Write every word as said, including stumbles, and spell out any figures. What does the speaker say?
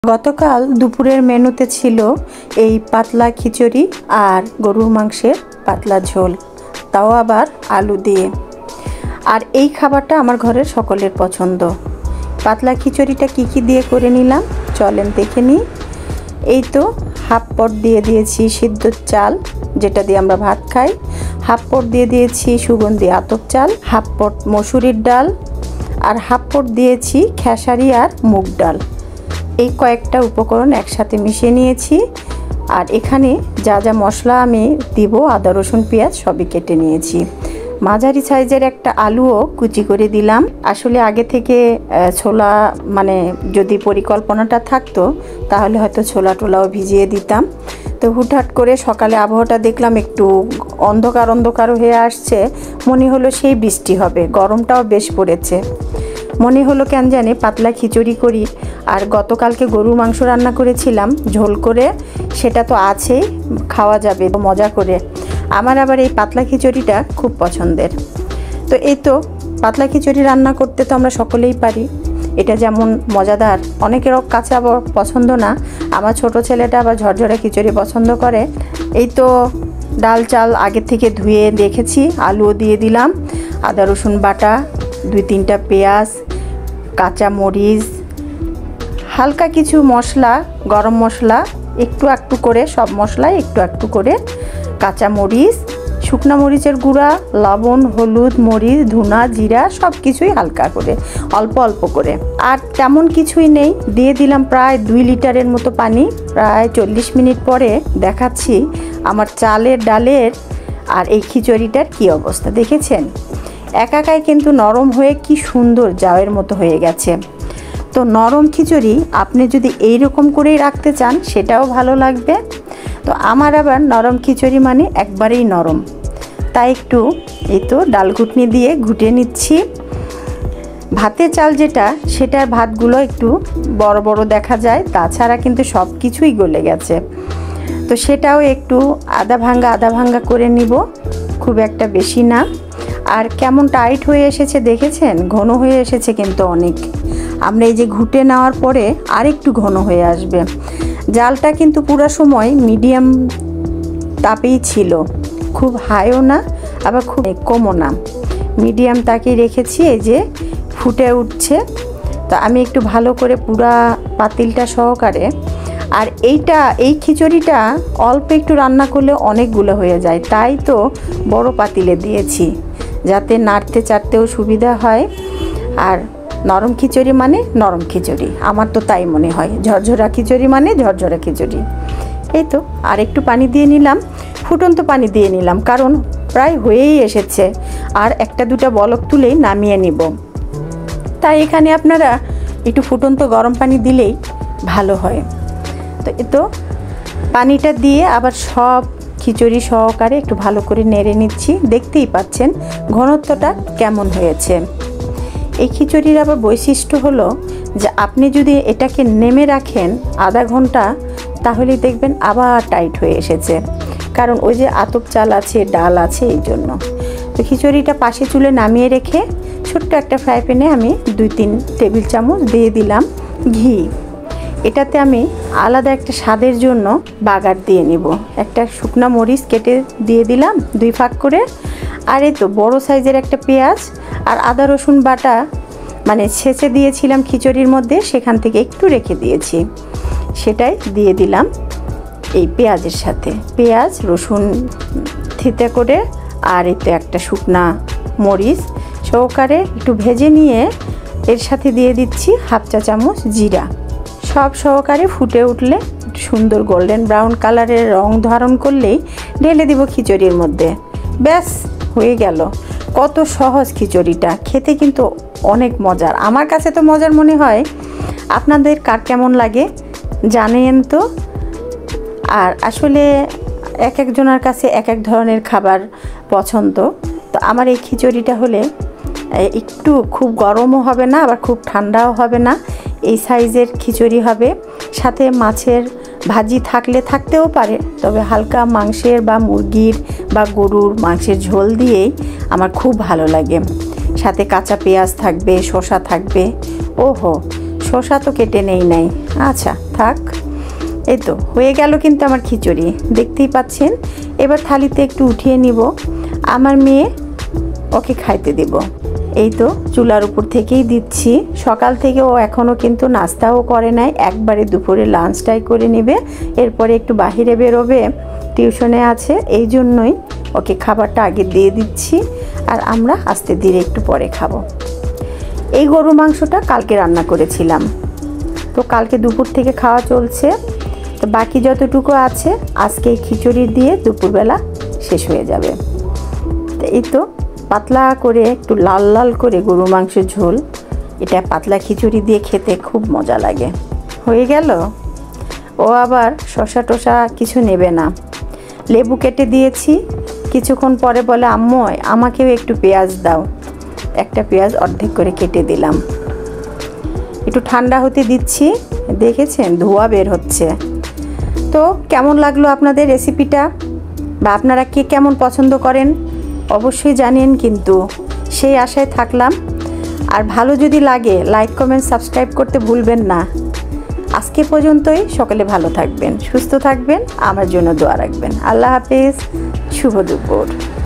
গতকাল দুপুরের মেনুতে ছিল এই পাতলা খিচুড়ি আর গরুর মাংসের পাতলা ঝোল, তাও আবার আলু দিয়ে। আর এই খাবারটা আমার ঘরের সকলের পছন্দ। পাতলা খিচুড়িটা কি কি দিয়ে করে নিলাম চলেন দেখে নিই। এই তো হাফ পট দিয়ে দিয়েছি সিদ্ধ চাল, যেটা দিয়ে আমরা ভাত খাই। হাফ পট দিয়ে দিয়েছি সুগন্ধি আতপ চাল, হাফ পট মসুরির ডাল, আর হাফ পট দিয়েছি খেসারি আর মুগ ডাল। এই কয়েকটা উপকরণ একসাথে মিশিয়ে নিয়েছি। আর এখানে যা যা মশলা আমি দিব, আদা রসুন পেঁয়াজ সবই কেটে নিয়েছি। মাঝারি সাইজের একটা আলুও কুচি করে দিলাম। আসলে আগে থেকে ছোলা মানে যদি পরিকল্পনাটা থাকতো তাহলে হয়তো ছোলা টোলাও ভিজিয়ে দিতাম। তো হুটহাট করে সকালে আবহাওয়াটা দেখলাম একটু অন্ধকার অন্ধকার হয়ে আসছে, মনে হলো সেই বৃষ্টি হবে। গরমটাও বেশ পড়েছে, মনে হলো কেন জানি পাতলা খিচুড়ি করি। আর গতকালকে গরুর মাংস রান্না করেছিলাম ঝোল করে, সেটা তো আছেই, খাওয়া যাবে মজা করে। আমার আবার এই পাতলা খিচুড়িটা খুব পছন্দের। তো এই তো পাতলা খিচুড়ি রান্না করতে তো আমরা সকলেই পারি, এটা যেমন মজাদার, অনেকের কাছে আবার পছন্দ না। আমার ছোট ছেলেটা আবার ঝরঝরে খিচুড়ি পছন্দ করে। এই তো ডাল চাল আগে থেকে ধুয়ে রেখেছি, আলুও দিয়ে দিলাম, আদা রসুন বাটা, দুই তিনটা পেঁয়াজ, কাঁচা মরিচ, হালকা কিছু মশলা, গরম মশলা একটু একটু করে, সব মশলাই একটু একটু করে, কাঁচা মরিচ, শুকনো মরিচের গুঁড়া, লবণ, হলুদ, মরিচ, ধনা, জিরা সব কিছুই হালকা করে, অল্প অল্প করে। আর তেমন কিছুই নেই, দিয়ে দিলাম প্রায় দুই লিটারের মতো পানি। প্রায় চল্লিশ মিনিট পরে দেখাচ্ছি আমার চালের ডালের আর এই খিচুড়িটার কি অবস্থা। দেখেছেন একাকাই কিন্তু নরম হয়ে কি সুন্দর জাওয়ের মতো হয়ে গেছে। তো নরম খিচুড়ি আপনি যদি এই রকম করেই রাখতে চান সেটাও ভালো লাগবে। তো আমার আবার নরম খিচুড়ি মানে একবারেই নরম, তাই একটু এই তো ডাল ঘুটনি দিয়ে ঘুটে নিচ্ছি। ভাতের চাল যেটা, সেটার ভাতগুলো একটু বড় বড় দেখা যায়, তাছাড়া কিন্তু সব কিছুই গলে গেছে। তো সেটাও একটু আধা ভাঙ্গা আধা ভাঙ্গা করে নিব, খুব একটা বেশি না। আর কেমন টাইট হয়ে এসেছে দেখেছেন, ঘন হয়ে এসেছে কিন্তু অনেক। আমরা এই যে ঘুটে নেওয়ার পরে আর একটু ঘন হয়ে আসবে। জালটা কিন্তু পুরো সময় মিডিয়াম তাপেই ছিল, খুব হাইও না আবার খুব কমও না, মিডিয়াম তাকেই রেখেছি। এই যে ফুটে উঠছে, তো আমি একটু ভালো করে পুরা পাতিলটা সহকারে। আর এইটা এই খিচুড়িটা অল্প একটু রান্না করলে অনেকগুলো হয়ে যায়, তাই তো বড় পাতিলে দিয়েছি যাতে নাড়তে চাড়তেও সুবিধা হয়। আর নরম খিচুড়ি মানে নরম খিচুড়ি, আমার তো তাই মনে হয়। ঝরঝরা খিচুড়ি মানে ঝরঝরা খিচুড়ি। এই তো আর একটু পানি দিয়ে নিলাম, ফুটন্ত পানি দিয়ে নিলাম, কারণ প্রায় হয়েই এসেছে। আর একটা দুটা বলক তুলেই নামিয়ে নিব, তাই এখানে আপনারা একটু ফুটন্ত গরম পানি দিলেই ভালো হয়। তো এই তো পানিটা দিয়ে আবার সব খিচুড়ি সহকারে একটু ভালো করে নেড়ে নিচ্ছি। দেখতেই পাচ্ছেন ঘনত্বটা কেমন হয়েছে। এই খিচুড়ির আবার বৈশিষ্ট্য হলো যে আপনি যদি এটাকে নেমে রাখেন আধা ঘন্টা, তাহলে দেখবেন আবার টাইট হয়ে এসেছে, কারণ ওই যে আতপ চাল আছে, ডাল আছে, এই জন্য। তো খিচুড়িটা পাশে চুলে নামিয়ে রেখে ছোট্ট একটা ফ্রাই প্যানে আমি দুই তিন টেবিল চামচ দিয়ে দিলাম ঘি। এটাতে আমি আলাদা একটা স্বাদের জন্য বাগার দিয়ে নিব। একটা শুকনো মরিচ কেটে দিয়ে দিলাম দুই ফাঁক করে। আর এই তো বড়ো সাইজের একটা পেঁয়াজ আর আদা রসুন বাটা মানে ছেঁচে দিয়েছিলাম খিচুড়ির মধ্যে, সেখান থেকে একটু রেখে দিয়েছি, সেটাই দিয়ে দিলাম এই পেঁয়াজের সাথে। পেঁয়াজ রসুন থেঁতে করে আর এই তো একটা শুকনা মরিচ সহকারে একটু ভেজে নিয়ে এর সাথে দিয়ে দিচ্ছি হাফ চা চামচ জিরা। সব সহকারে ফুটে উঠলে সুন্দর গোল্ডেন ব্রাউন কালারের রং ধারণ করলেই ঢেলে দিব খিচুড়ির মধ্যে। ব্যাস হয়ে গেল। কত সহজ খিচুড়িটা, খেতে কিন্তু অনেক মজার। আমার কাছে তো মজার মনে হয়, আপনাদের কার কেমন লাগে জানেন তো। আর আসলে এক একজনের কাছে এক এক ধরনের খাবার পছন্দ। তো আমার এই খিচুড়িটা হলে একটু খুব গরমও হবে না আবার খুব ঠান্ডাও হবে না, এই সাইজের খিচুড়ি হবে। সাথে মাছের ভাজি থাকলে থাকতেও পারে, তবে হালকা মাংসের বা মুরগির বা গরুর মাংসের ঝোল দিয়েই আমার খুব ভালো লাগে। সাথে কাঁচা পেঁয়াজ থাকবে, শসা থাকবে, ওহো শসা তো কেটে নেই নাই, আচ্ছা থাক। এই তো হয়ে গেল কিন্তু আমার খিচুড়ি, দেখতেই পাচ্ছেন। এবার থালিতে একটু উঠিয়ে নিব, আমার মেয়ে ওকে খাইতে দেব। এই তো চুলার উপর থেকেই দিচ্ছি। সকাল থেকে ও এখনও কিন্তু নাস্তাও করে নাই, একবারে দুপুরে লাঞ্চটাই করে নেবে, এরপরে একটু বাহিরে বেরোবে, টিউশনে আছে, এই জন্যই ওকে খাবারটা আগে দিয়ে দিচ্ছি, আর আমরা আস্তে ধীরে একটু পরে খাবো। এই গরু মাংসটা কালকে রান্না করেছিলাম, তো কালকে দুপুর থেকে খাওয়া চলছে, তো বাকি যতটুকু আছে আজকে এই খিচুড়ি দিয়ে দুপুরবেলা শেষ হয়ে যাবে। তো এই তো পাতলা করে একটু লাল লাল করে গরু মাংসের ঝোল, এটা পাতলা খিচুড়ি দিয়ে খেতে খুব মজা লাগে। হয়ে গেল। ও আবার শসা টসা কিছু নেবে না, লেবু কেটে দিয়েছি, কিছুক্ষণ পরে বলে আম্মু আমাকেও একটু পেঁয়াজ দাও, একটা পেঁয়াজ অর্ধেক করে কেটে দিলাম। একটু ঠান্ডা হতে দিচ্ছি, দেখেছেন ধোঁয়া বের হচ্ছে। তো কেমন লাগলো আপনাদের রেসিপিটা, বা আপনারা কে কেমন পছন্দ করেন অবশ্যই জানেন, কিন্তু সেই আশায় থাকলাম। আর ভালো যদি লাগে লাইক কমেন্ট সাবস্ক্রাইব করতে ভুলবেন না। আজকে পর্যন্তই, সকলে ভালো থাকবেন, সুস্থ থাকবেন, আমার জন্য দোয়া রাখবেন। আল্লাহ হাফেজ, শুভ দুপুর।